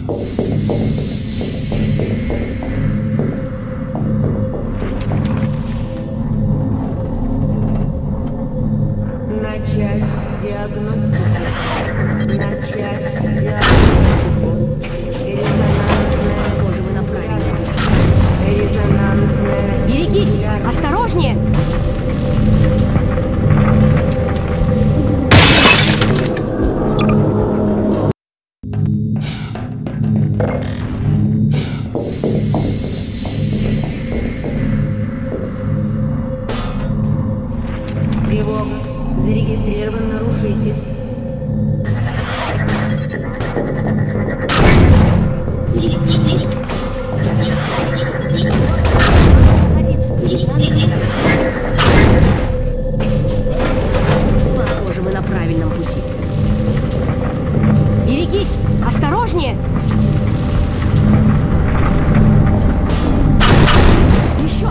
Начать диагностику. Начать диагностику. Похоже, вы на правильном пути. Резонансная. Берегись! Осторожнее! Тревога. Зарегистрирован нарушитель. Похоже, мы на правильном пути. Берегись! Осторожнее! Еще!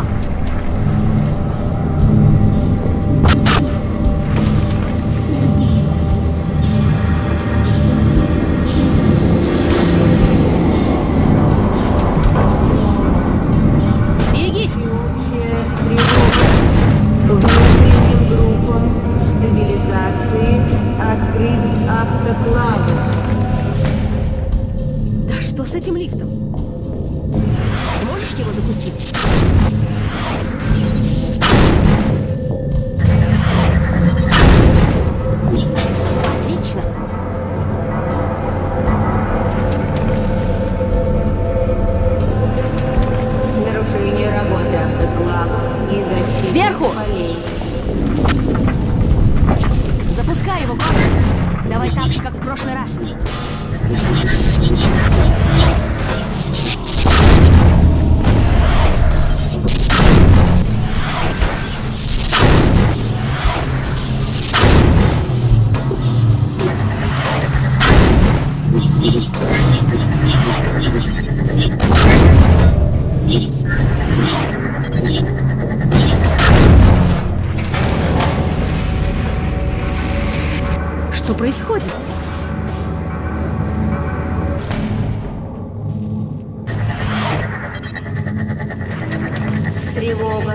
Берегись! Всеобщая тревога. Внутренним группам стабилизации открыть автоклавы. Да что с этим лифтом? Сможешь его запустить? Отлично! Нарушение работы автоклава и защиты Сверху! полей. Запускай его, Гор! Давай так же, как в прошлый раз. Что происходит? Тревога.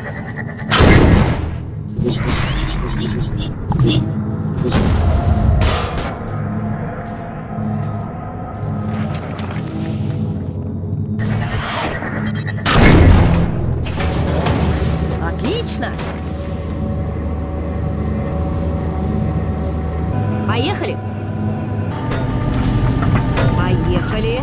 Отлично! Поехали! Поехали!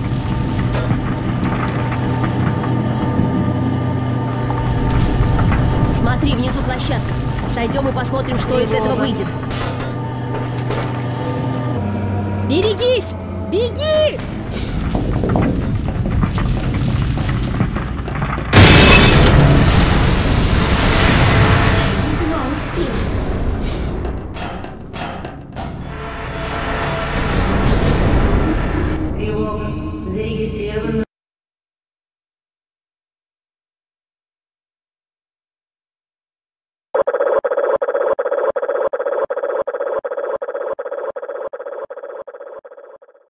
Смотри, внизу площадка. Сойдем и посмотрим, что из этого выйдет. Берегись! Беги!